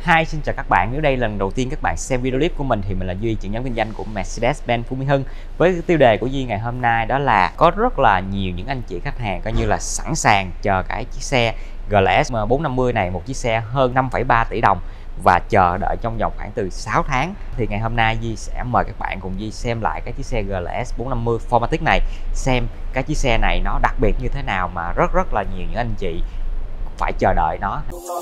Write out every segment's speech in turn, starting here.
Hi, xin chào các bạn. Nếu đây là lần đầu tiên các bạn xem video clip của mình thì mình là Duy, trưởng nhóm kinh doanh của Mercedes-Benz Phú Mỹ Hưng. Với cái tiêu đề của Duy ngày hôm nay đó là có rất là nhiều những anh chị khách hàng coi như là sẵn sàng chờ cái chiếc xe GLS 450 này, một chiếc xe hơn 5,3 tỷ đồng và chờ đợi trong vòng khoảng từ 6 tháng. Thì ngày hôm nay Duy sẽ mời các bạn cùng Duy xem lại cái chiếc xe GLS 450 4MATIC này, xem cái chiếc xe này nó đặc biệt như thế nào mà rất là nhiều những anh chị phải chờ đợi nó.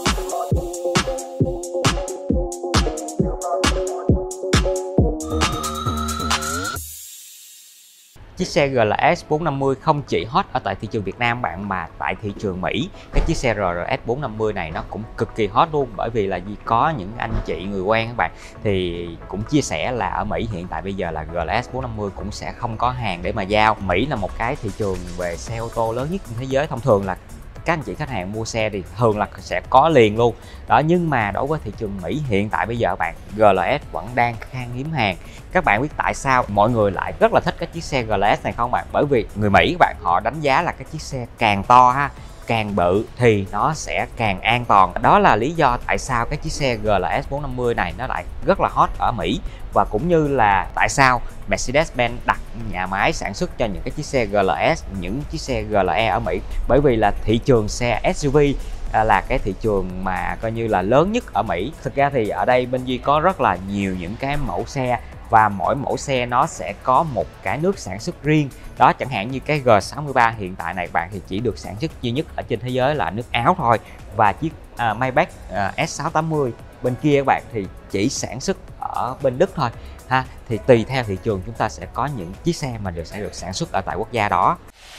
Chiếc xe GLS 450 không chỉ hot ở tại thị trường Việt Nam bạn, mà tại thị trường Mỹ cái chiếc xe RRS 450 này nó cũng cực kỳ hot luôn. Bởi vì là vì có những anh chị người quen các bạn thì cũng chia sẻ là ở Mỹ hiện tại bây giờ là GLS 450 cũng sẽ không có hàng để mà giao. Mỹ là một cái thị trường về xe ô tô lớn nhất trên thế giới. Thông thường là các anh chị khách hàng mua xe thì thường là sẽ có liền luôn đó, nhưng mà đối với thị trường Mỹ hiện tại bây giờ bạn, GLS vẫn đang khan hiếm hàng. Các bạn biết tại sao mọi người lại rất là thích cái chiếc xe GLS này không bạn? Bởi vì người Mỹ các bạn, họ đánh giá là cái chiếc xe càng to ha, càng bự thì nó sẽ càng an toàn. Đó là lý do tại sao cái chiếc xe GLS 450 này nó lại rất là hot ở Mỹ, và cũng như là tại sao Mercedes-Benz đặt nhà máy sản xuất cho những cái chiếc xe GLS, những chiếc xe GLE ở Mỹ. Bởi vì là thị trường xe SUV là cái thị trường mà coi như là lớn nhất ở Mỹ. Thực ra thì ở đây bên Duy có rất là nhiều những cái mẫu xe, và mỗi mẫu xe nó sẽ có một cái nước sản xuất riêng. Đó, chẳng hạn như cái G63 hiện tại này bạn thì chỉ được sản xuất duy nhất ở trên thế giới là nước Áo thôi. Và chiếc Maybach S680 bên kia các bạn thì chỉ sản xuất ở bên Đức thôi ha. Thì tùy theo thị trường chúng ta sẽ có những chiếc xe mà sẽ được sản xuất ở tại quốc gia đó.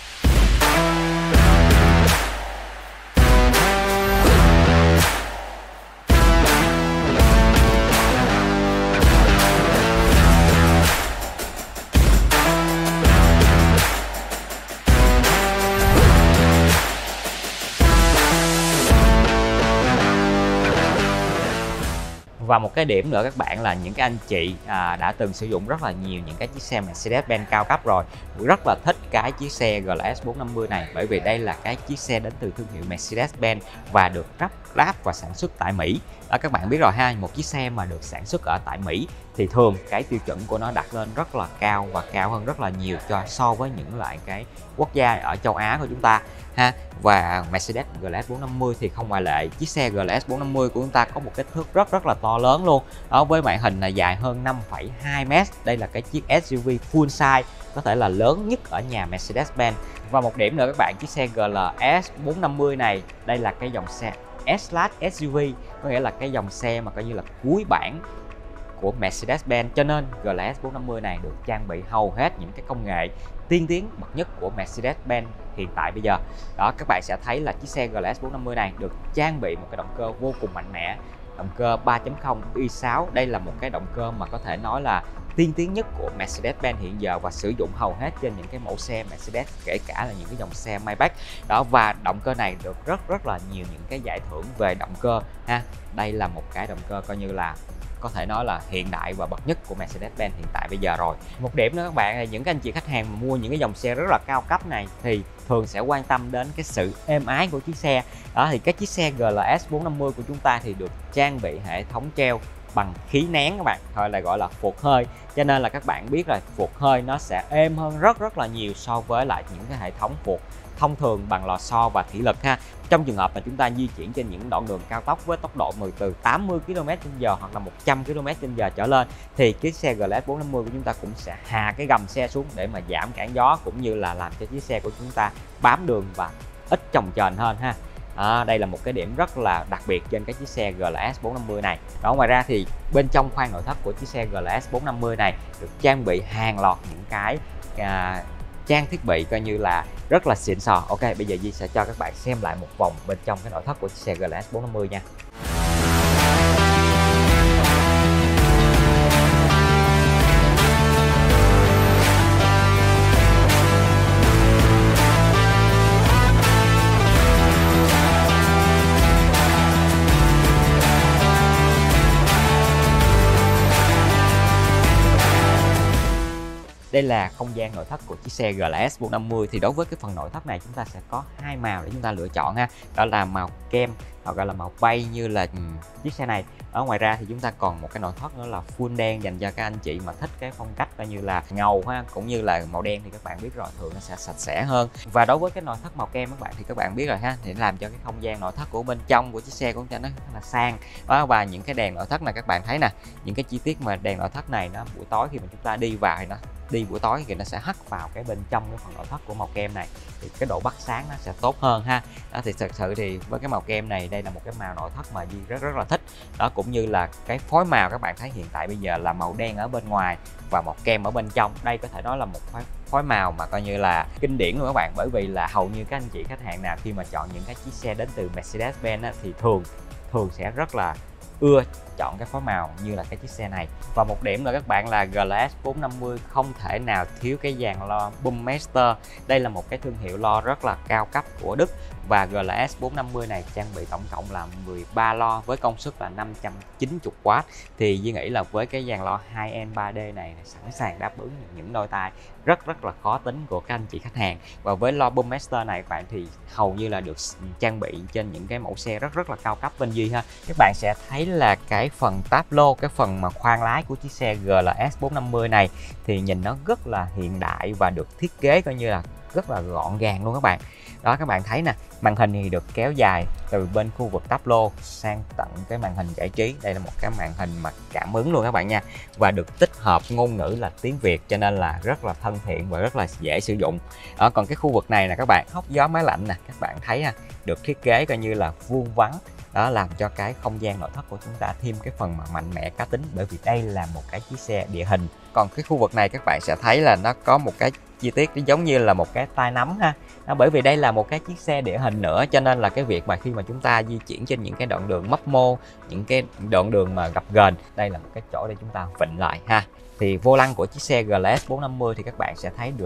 Và một cái điểm nữa các bạn là những cái anh chị đã từng sử dụng rất là nhiều những cái chiếc xe Mercedes-Benz cao cấp rồi, rất là thích cái chiếc xe GLS 450 này, bởi vì đây là cái chiếc xe đến từ thương hiệu Mercedes-Benz và được lắp và sản xuất tại Mỹ. Đó, các bạn biết rồi ha, một chiếc xe mà được sản xuất ở tại Mỹ thì thường cái tiêu chuẩn của nó đặt lên rất là cao, và cao hơn rất là nhiều so với những loại cái quốc gia ở châu Á của chúng ta ha. Và Mercedes GLS 450 thì không ngoại lệ. Chiếc xe GLS 450 của chúng ta có một kích thước rất là to lớn luôn đó, với màn hình là dài hơn 5,2 m. Đây là cái chiếc SUV full size, có thể là lớn nhất ở nhà Mercedes-Benz. Và một điểm nữa các bạn, chiếc xe GLS 450 này, đây là cái dòng xe S-Class SUV, có nghĩa là cái dòng xe mà coi như là cuối bản của Mercedes-Benz, cho nên GLS 450 này được trang bị hầu hết những cái công nghệ tiên tiến bậc nhất của Mercedes-Benz hiện tại bây giờ. Đó, các bạn sẽ thấy là chiếc xe GLS 450 này được trang bị một cái động cơ vô cùng mạnh mẽ, động cơ 3.0 i6. Đây là một cái động cơ mà có thể nói là tiên tiến nhất của Mercedes-Benz hiện giờ và sử dụng hầu hết trên những cái mẫu xe Mercedes, kể cả là những cái dòng xe Maybach. Đó, và động cơ này được rất là nhiều những cái giải thưởng về động cơ ha. Đây là một cái động cơ coi như là có thể nói là hiện đại và bậc nhất của Mercedes-Benz hiện tại bây giờ rồi. Một điểm nữa các bạn là những cái anh chị khách hàng mà mua những cái dòng xe rất là cao cấp này thì thường sẽ quan tâm đến cái sự êm ái của chiếc xe. Đó, thì cái chiếc xe GLS 450 của chúng ta thì được trang bị hệ thống treo bằng khí nén các bạn, thôi là gọi là phụt hơi, cho nên là các bạn biết là phụt hơi nó sẽ êm hơn rất là nhiều so với lại những cái hệ thống phụt thông thường bằng lò xo và thủy lực ha. Trong trường hợp mà chúng ta di chuyển trên những đoạn đường cao tốc với tốc độ từ 80 km/h hoặc là 100 km/h trở lên thì chiếc xe GLS 450 của chúng ta cũng sẽ hạ cái gầm xe xuống để mà giảm cản gió, cũng như là làm cho chiếc xe của chúng ta bám đường và ít chồng chềnh hơn ha. Đây là một cái điểm rất là đặc biệt trên cái chiếc xe GLS 450 này. Đó, ngoài ra thì bên trong khoang nội thất của chiếc xe GLS 450 này được trang bị hàng loạt những cái trang thiết bị coi như là rất là xịn sò. Ok, bây giờ Di sẽ cho các bạn xem lại một vòng bên trong cái nội thất của chiếc xe GLS 450 nha. Đây là không gian nội thất của chiếc xe GLS 450. Thì đối với cái phần nội thất này chúng ta sẽ có hai màu để chúng ta lựa chọn ha, đó là màu kem hoặc là màu bay như là chiếc xe này. Ở ngoài ra thì chúng ta còn một cái nội thất nữa là full đen dành cho các anh chị mà thích cái phong cách coi như là ngầu ha, cũng như là màu đen thì các bạn biết rồi, thường nó sẽ sạch sẽ hơn. Và đối với cái nội thất màu kem các bạn thì các bạn biết rồi ha, thì làm cho cái không gian nội thất của bên trong của chiếc xe của chúng ta nó rất là sang đó. Và những cái đèn nội thất này các bạn thấy nè, những cái chi tiết mà đèn nội thất này nó buổi tối khi mà chúng ta đi vào thì đi buổi tối thì nó sẽ hắt vào cái bên trong cái phần nội thất của màu kem này, thì cái độ bắt sáng nó sẽ tốt hơn ha. Đó, thì thật sự thì với cái màu kem này, đây là một cái màu nội thất mà Duy rất là thích đó, cũng như là cái phối màu các bạn thấy hiện tại bây giờ là màu đen ở bên ngoài và màu kem ở bên trong. Đây có thể nói là một phối màu mà coi như là kinh điển luôn các bạn, bởi vì là hầu như các anh chị khách hàng nào khi mà chọn những cái chiếc xe đến từ Mercedes-Benz thì thường sẽ rất là ưa chọn cái phối màu như là cái chiếc xe này. Và một điểm nữa các bạn là GLS 450 không thể nào thiếu cái dàn lo Burmester. Đây là một cái thương hiệu lo rất là cao cấp của Đức, và GLS 450 này trang bị tổng cộng là 13 lo với công suất là 590W. Thì Duy nghĩ là với cái dàn lo 2N 3D này sẵn sàng đáp ứng những đôi tai rất là khó tính của các anh chị khách hàng. Và với lo Burmester này các bạn thì hầu như là được trang bị trên những cái mẫu xe rất là cao cấp bên Duy ha. Các bạn sẽ thấy là cái phần táp lô, cái phần mà khoang lái của chiếc xe GLS 450 này thì nhìn nó rất là hiện đại và được thiết kế coi như là rất là gọn gàng luôn các bạn. Đó, các bạn thấy nè, màn hình thì được kéo dài từ bên khu vực táp lô sang tận cái màn hình giải trí. Đây là một cái màn hình mà cảm ứng luôn các bạn nha, và được tích hợp ngôn ngữ là tiếng Việt, cho nên là rất là thân thiện và rất là dễ sử dụng. Đó, còn cái khu vực này nè các bạn, hốc gió máy lạnh nè, các bạn thấy được thiết kế coi như là vuông vắn. Đó, làm cho cái không gian nội thất của chúng ta thêm cái phần mà mạnh mẽ cá tính, bởi vì đây là một cái chiếc xe địa hình. Còn cái khu vực này các bạn sẽ thấy là nó có một cái chi tiết giống như là một cái tay nắm ha. Đó, bởi vì đây là một cái chiếc xe địa hình nữa, cho nên là cái việc mà khi mà chúng ta di chuyển trên những cái đoạn đường mấp mô, những cái đoạn đường mà gập ghềnh, đây là một cái chỗ để chúng ta vịn lại ha. Thì vô lăng của chiếc xe GLS 450 thì các bạn sẽ thấy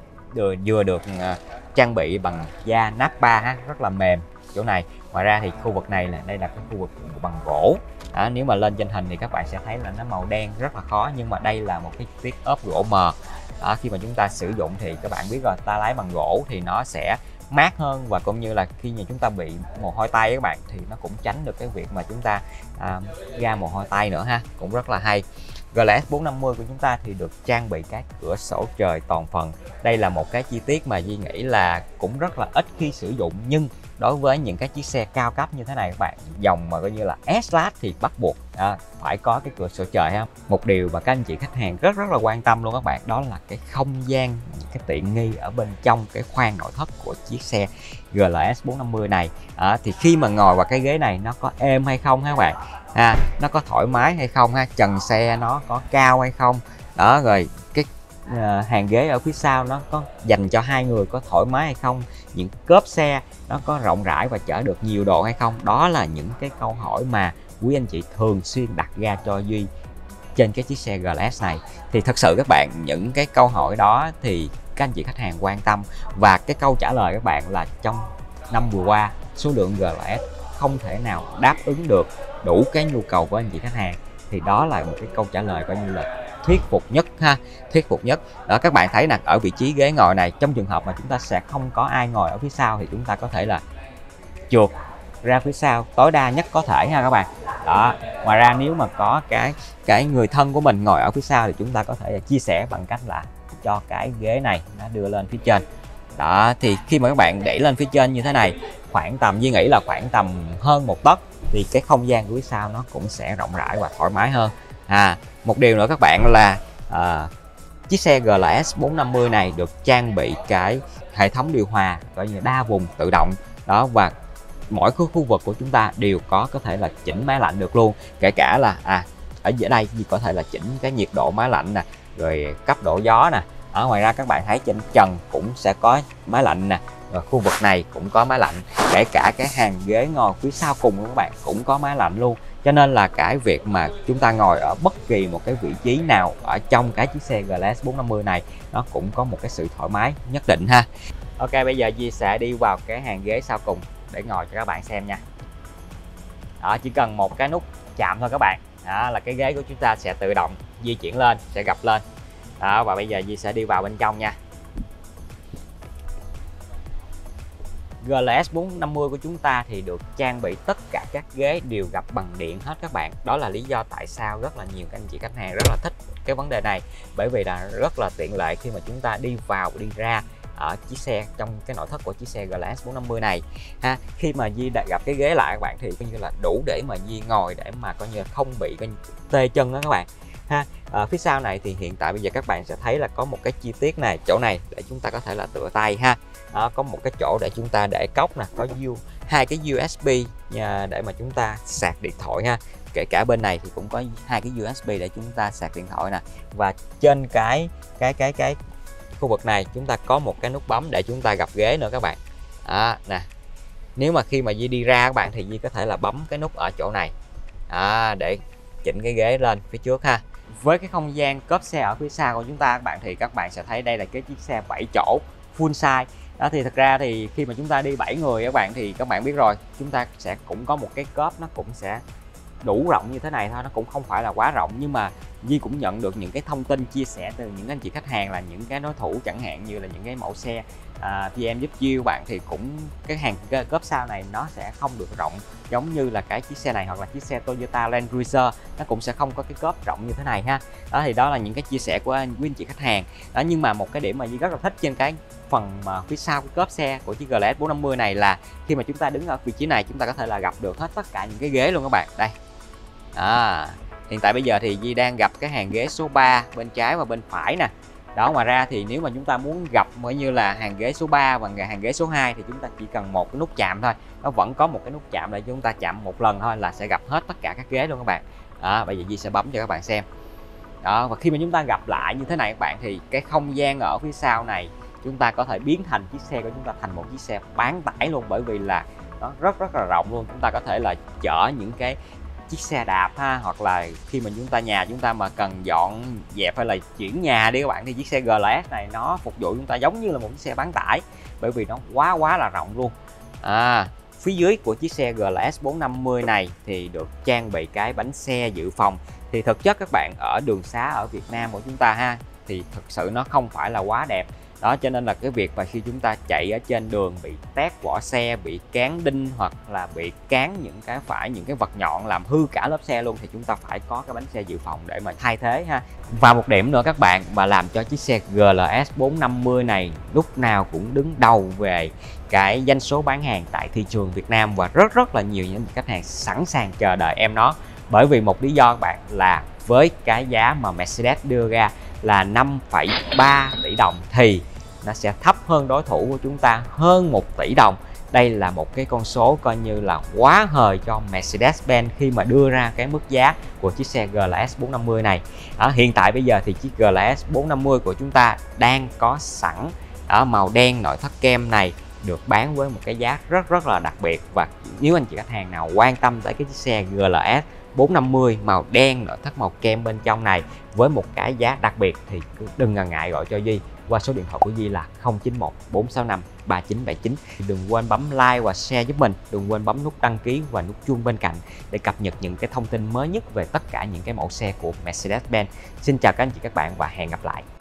vừa được trang bị bằng da Nappa ha, rất là mềm chỗ này. Ngoài ra thì khu vực này là đây là cái khu vực bằng gỗ. Đó, nếu mà lên trên hình thì các bạn sẽ thấy là nó màu đen rất là khó, nhưng mà đây là một cái tiết ốp gỗ mờ. Đó, khi mà chúng ta sử dụng thì các bạn biết rồi, tay lái bằng gỗ thì nó sẽ mát hơn, và cũng như là khi mà chúng ta bị mồ hôi tay các bạn thì nó cũng tránh được cái việc mà chúng ta ra mồ hôi tay nữa ha, cũng rất là hay. GLS 450 của chúng ta thì được trang bị các cửa sổ trời toàn phần. Đây là một cái chi tiết mà Duy nghĩ là cũng rất là ít khi sử dụng, nhưng đối với những cái chiếc xe cao cấp như thế này các bạn, dòng mà coi như là S-Class thì bắt buộc phải có cái cửa sổ trời ha. Một điều mà các anh chị khách hàng rất là quan tâm luôn các bạn, đó là cái không gian, cái tiện nghi ở bên trong cái khoang nội thất của chiếc xe GLS 450 này. Thì khi mà ngồi vào cái ghế này nó có êm hay không ha các bạn, nó có thoải mái hay không ha, trần xe nó có cao hay không đó, rồi cái hàng ghế ở phía sau nó có dành cho hai người có thoải mái hay không, những cốp xe nó có rộng rãi và chở được nhiều đồ hay không. Đó là những cái câu hỏi mà quý anh chị thường xuyên đặt ra cho Duy trên cái chiếc xe GLS này. Thì thật sự các bạn, những cái câu hỏi đó thì các anh chị khách hàng quan tâm, và cái câu trả lời các bạn là trong năm vừa qua số lượng GLS không thể nào đáp ứng được đủ cái nhu cầu của anh chị khách hàng. Thì đó là một cái câu trả lời coi như là thuyết phục nhất ha, thuyết phục nhất. Đó, các bạn thấy nè, ở vị trí ghế ngồi này, trong trường hợp mà chúng ta sẽ không có ai ngồi ở phía sau thì chúng ta có thể là trượt ra phía sau tối đa nhất có thể ha các bạn. Đó, ngoài ra nếu mà có cái người thân của mình ngồi ở phía sau thì chúng ta có thể chia sẻ bằng cách là cho cái ghế này nó đưa lên phía trên. Đó, thì khi mà các bạn đẩy lên phía trên như thế này, khoảng tầm Duy nghĩ là khoảng tầm hơn 1 tấc, thì cái không gian của phía sau nó cũng sẽ rộng rãi và thoải mái hơn. Một điều nữa các bạn là chiếc xe GLS 450 này được trang bị cái hệ thống điều hòa gọi như đa vùng tự động đó, và mỗi khu vực của chúng ta đều có thể là chỉnh máy lạnh được luôn, kể cả là ở dưới đây thì có thể là chỉnh cái nhiệt độ máy lạnh nè, rồi cấp độ gió nè. Ngoài ra các bạn thấy trên trần cũng sẽ có máy lạnh nè, và khu vực này cũng có máy lạnh, kể cả cái hàng ghế ngồi phía sau cùng của các bạn cũng có máy lạnh luôn. Cho nên là cái việc mà chúng ta ngồi ở bất kỳ một cái vị trí nào ở trong cái chiếc xe GLS 450 này nó cũng có một cái sự thoải mái nhất định ha. Ok, bây giờ Duy sẽ đi vào cái hàng ghế sau cùng để ngồi cho các bạn xem nha. Đó, chỉ cần một cái nút chạm thôi các bạn, đó là cái ghế của chúng ta sẽ tự động di chuyển lên, sẽ gập lên. Đó, và bây giờ Di sẽ đi vào bên trong nha. GLS 450 của chúng ta thì được trang bị tất cả các ghế đều gập bằng điện hết các bạn. Đó là lý do tại sao rất là nhiều các anh chị khách hàng rất là thích cái vấn đề này, bởi vì là rất là tiện lợi khi mà chúng ta đi vào đi ra ở chiếc xe, trong cái nội thất của chiếc xe GLS 450 này ha. Khi mà Di đã gặp cái ghế lại các bạn thì coi như là đủ để mà Di ngồi, để mà coi như không bị tê chân đó các bạn ha. Phía sau này thì hiện tại bây giờ các bạn sẽ thấy là có một cái chi tiết này, chỗ này để chúng ta có thể là tựa tay ha. Đó, có một cái chỗ để chúng ta để cốc nè, có hai cái USB để mà chúng ta sạc điện thoại ha. Kể cả bên này thì cũng có hai cái USB để chúng ta sạc điện thoại nè. Và trên cái khu vực này chúng ta có một cái nút bấm để chúng ta gập ghế nữa các bạn. Đó, nè. Nếu mà khi mà Di đi ra các bạn thì Di có thể là bấm cái nút ở chỗ này để chỉnh cái ghế lên phía trước ha. Với cái không gian cốp xe ở phía sau của chúng ta các bạn thì các bạn sẽ thấy đây là cái chiếc xe 7 chỗ full size. Đó thì thật ra thì khi mà chúng ta đi 7 người các bạn thì các bạn biết rồi, chúng ta sẽ cũng có một cái cốp nó cũng sẽ đủ rộng như thế này thôi, nó cũng không phải là quá rộng. Nhưng mà Di cũng nhận được những cái thông tin chia sẻ từ những anh chị khách hàng là những cái đối thủ chẳng hạn như là những cái mẫu xe BMW bạn thì cũng cái hàng cốp sau này nó sẽ không được rộng giống như là cái chiếc xe này, hoặc là chiếc xe Toyota Land Cruiser nó cũng sẽ không có cái cốp rộng như thế này ha. Đó thì đó là những cái chia sẻ của anh chị khách hàng đó. Nhưng mà một cái điểm mà Di rất là thích trên cái phần mà phía sau cái cốp xe của chiếc GLS 450 này là khi mà chúng ta đứng ở vị trí này chúng ta có thể là gặp được hết tất cả những cái ghế luôn các bạn. Đây. Hiện tại bây giờ thì Di đang gặp cái hàng ghế số 3 bên trái và bên phải nè. Đó, ngoài ra thì nếu mà chúng ta muốn gặp mới như là hàng ghế số 3 và hàng ghế số 2 thì chúng ta chỉ cần một cái nút chạm thôi. Nó vẫn có một cái nút chạm để chúng ta chạm một lần thôi là sẽ gặp hết tất cả các ghế luôn các bạn. Đó, bây giờ Di sẽ bấm cho các bạn xem. Đó, và khi mà chúng ta gặp lại như thế này các bạn thì cái không gian ở phía sau này chúng ta có thể biến thành chiếc xe của chúng ta thành một chiếc xe bán tải luôn, bởi vì là nó rất là rộng luôn. Chúng ta có thể là chở những cái chiếc xe đạp ha, hoặc là khi mà chúng ta mà cần dọn dẹp hay là chuyển nhà đi các bạn thì chiếc xe GLS này nó phục vụ chúng ta giống như là một chiếc xe bán tải, bởi vì nó quá là rộng luôn. Phía dưới của chiếc xe GLS 450 này thì được trang bị cái bánh xe dự phòng. Thì thực chất các bạn ở đường xá ở Việt Nam của chúng ta ha thì thực sự nó không phải là quá đẹp. Đó, cho nên là cái việc mà khi chúng ta chạy ở trên đường bị tét vỏ xe, bị cán đinh hoặc là bị cán những cái vật nhọn làm hư cả lớp xe luôn thì chúng ta phải có cái bánh xe dự phòng để mà thay thế ha. Và một điểm nữa các bạn mà làm cho chiếc xe GLS 450 này lúc nào cũng đứng đầu về cái doanh số bán hàng tại thị trường Việt Nam, và rất là nhiều những khách hàng sẵn sàng chờ đợi em nó, bởi vì một lý do các bạn là với cái giá mà Mercedes đưa ra là 5,3 tỷ đồng thì nó sẽ thấp hơn đối thủ của chúng ta hơn 1 tỷ đồng. Đây là một cái con số coi như là quá hời cho Mercedes-Benz khi mà đưa ra cái mức giá của chiếc xe GLS 450 này. Hiện tại bây giờ thì chiếc GLS 450 của chúng ta đang có sẵn ở màu đen nội thất kem này, được bán với một cái giá rất là đặc biệt. Và nếu anh chị khách hàng nào quan tâm tới cái chiếc xe GLS 450 màu đen nội thất màu kem bên trong này với một cái giá đặc biệt thì đừng ngần ngại gọi cho Di qua số điện thoại của Di là 091 465 3979. Đừng quên bấm like và share giúp mình, đừng quên bấm nút đăng ký và nút chuông bên cạnh để cập nhật những cái thông tin mới nhất về tất cả những cái mẫu xe của Mercedes-Benz. Xin chào các anh chị các bạn và hẹn gặp lại.